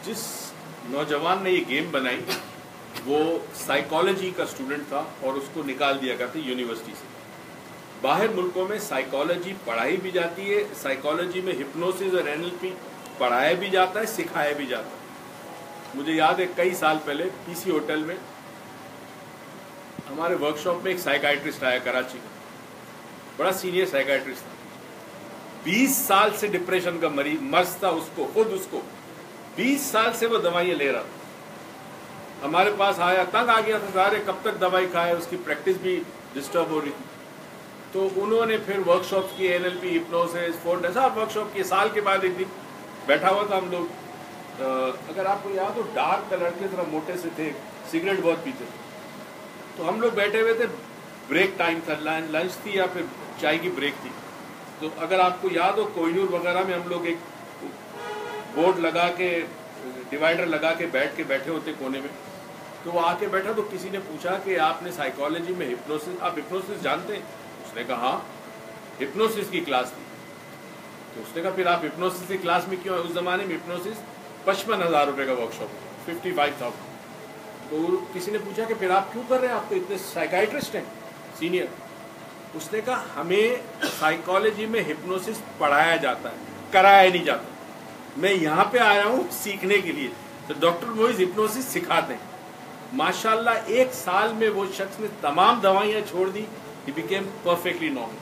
جس نوجوان نے یہ گیم بنائی وہ سائیکالوجی کا اسٹوڈنٹ تھا اور اس کو نکال دیا گیا تھا یونیورسٹی سے. باہر ملکوں میں سائیکالوجی پڑھائی بھی جاتی ہے, سائیکالوجی میں ہپنوسس اور این ایل پی پڑھایا بھی جاتا ہے, سکھایا بھی جاتا ہے. مجھے یاد ہے کئی سال پہلے پی سی ہوٹل میں ہمارے ورک شاپ میں ایک سائیکائٹرسٹ آیا کراچی کا, بڑا سینئر سائیکائٹرسٹ تھا. بیس سال سے ڈپریشن کا مریض مرض تھا اس کو, خود اس کو بیس سال سے وہ دوائیاں لے رہا تھا. ہمارے پاس آیا, تنگ آ گیا تھا سارے, کب تک دوائی کھائے, اس کی پریکٹس بھی ڈسٹرب ہو رہی تھی. تو انہوں نے پھر ورک شاپ کی, این ایل پی, ہپنوسس, فورن, سب ورک شاپ کی. سال کے بعد ایک دن بیٹھا ہوا تھا ہم لوگ, اگر آپ کو یاد ہو ڈارک کلر کے ذرا موٹے سے تھے, سگریٹ بہت پیتے تھے. تو ہم لوگ بیٹھے ہوئے تھے, بریک ٹائم تھا, لنچ تھی یا پھر چائے کی بریک تھی. تو اگر آپ کو یاد ہو کوہ نور وغیرہ میں ہم لوگ ایک بورڈ لگا کے, ڈیوائڈر لگا کے بیٹھ کے بیٹھے ہوتے کونے میں. تو وہ آ کے بیٹھا تو کسی نے پوچھا کہ آپ نے سائیکالوجی میں ہپنوسس, آپ ہپنوسس جانتے ہیں؟ اس نے کہا ہاں, ہپنوسس کی کلاس تھی. تو اس نے کہا پھر آپ ہپنوسس کی کلاس میں کیوں ہیں؟ اس زمانے میں ہپنوسس پچپن ہزار روپے کا workshop, fifty five thousand. تو کسی نے پوچھا کہ پھر آپ کیوں کر رہے ہیں, آپ تو اتنے سائیکائٹرسٹ ہیں سینئر. اس نے کہا ہمیں سائیکالوجی میں ہپنوسس پڑھایا جاتا ہے, کرایا نہیں جاتا. میں یہاں پہ آیا ہوں سیکھنے کے لیے. تو ڈاکٹر موئز ہپنوسس سکھاتے ہیں. ماشاءاللہ ایک سال میں وہ شخص نے تمام دوائیاں چھوڑ دی. He became perfectly normal.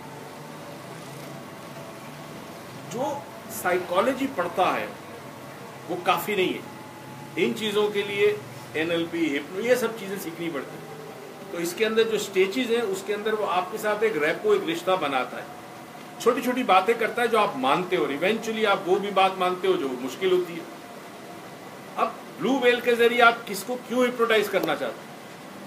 جو سائیکالوجی پڑھتا ہے وہ کافی نہیں ہے, ان چیزوں کے لیے این ایل پی, ہپنو, یہ سب چیزیں سیکھنی پڑتی ہیں. تو اس کے اندر جو سٹیجز ہیں اس کے اندر وہ آپ کے ساتھ ایک ریپو, ایک رشتہ بناتا ہے. چھوٹی چھوٹی باتیں کرتا ہے جو آپ مانتے ہو, اور ایونچولی آپ وہ بھی بات مانتے ہو جو مشکل ہوتی ہے. اب بلو ویل کے ذریعے آپ کس کو کیوں ہپنوٹائز کرنا چاہتے ہیں؟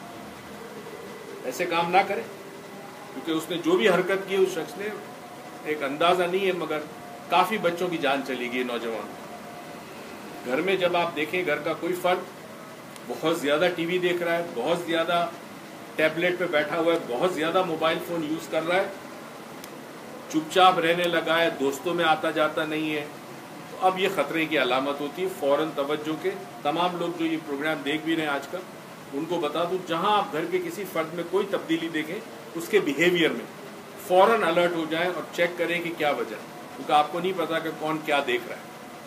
ایسے کام نہ کریں, کیونکہ اس نے جو بھی حرکت کی اس شخص نے, ایک اندازہ نہیں ہے مگر کافی بچوں کی جان چلی گئی. نوجوان گھر میں جب آپ دیکھیں گھر کا کوئی فرد بہت زیادہ ٹی وی دیکھ رہا ہے, بہت زیادہ ٹیبلٹ پہ بیٹھا ہوا ہے, بہت زیادہ موبائل فون یوز کر رہا ہے, چپ چاپ رہنے لگا ہے, دوستوں میں آتا جاتا نہیں ہے, تو اب یہ خطرے کی علامت ہوتی ہے. فوراً توجہ کے تمام لوگ جو یہ پروگرام دیکھ بھی رہے ہیں آج کل, ان کو بتا دوں جہاں آپ گھر کے کسی فرد میں کوئی تبدیلی دیکھیں اس کے بیہیویئر میں فوراً الرٹ ہو جائیں اور چیک کریں کہ کیا وجہ ہے, کیونکہ آپ کو نہیں پتا کہ کون کیا دیکھ رہا ہے.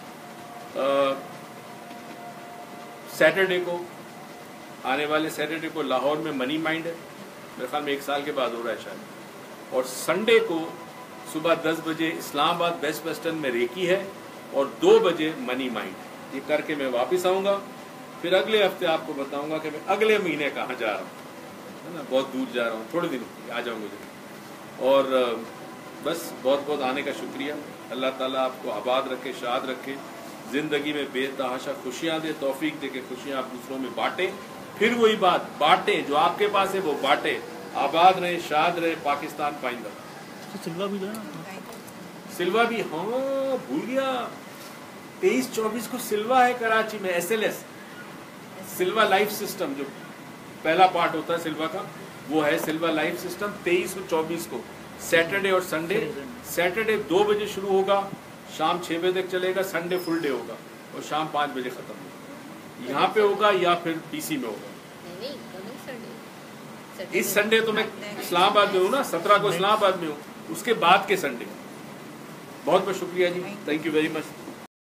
سیٹرڈے کو, آنے والے سیٹرڈے کو لاہور میں منی مائنڈ ہے, میرے خیال میں ایک سال کے بعد ہو رہا ہے شاید. اور سنڈے کو صبح دس بجے اسلام آباد بیسٹ ویسٹرن میں ریکی ہے, اور دو بجے منی مائنڈ. یہ کر کے میں واپس آؤں گا, پھر اگلے ہفتے آپ کو بتاؤں گا کہ میں اگلے مہینے کہاں جا رہا ہوں, ہے نا, بہت دور جا رہا ہوں, تھوڑے دن آ جاؤں گا. اور بس بہت بہت آنے کا شکریہ. اللہ تعالیٰ آپ کو آباد رکھے, شاد رکھے, زندگی میں بے تحاشا خوشیاں دے, توفیق دے کہ خوشیاں آپ دوسروں میں بانٹیں. پھر وہی بات, بانٹیں, جو آپ کے پاس ہے وہ بانٹیں. آباد رہے, شاد رہے, پاکستان پائندہ. سلوا بھی جانا, سلوا بھی, ہاں بھول گیا, تیئیس چوبیس کو سلوا ہے کراچی میں, S L S Silva life system, جو پہلا پارٹ ہوتا ہے سلوا کا وہ ہے سلوا لائف سسٹم. تیئیس اور چوبیس کو سیٹرڈے اور سنڈے. سیٹرڈے دو بجے شروع ہوگا, شام چھ بجے تک چلے گا. سنڈے فل ڈے ہوگا اور شام پانچ بجے ختم ہوگا. یہاں پہ ہوگا یا پھر پی سی میں ہوگا. اس سنڈے تو میں اسلام آباد میں ہوں نا, سترہ کو اسلام آباد میں ہوں, اس کے بعد کے سنڈے. بہت بہت شکریہ جی, تھینک یو ویری مچ.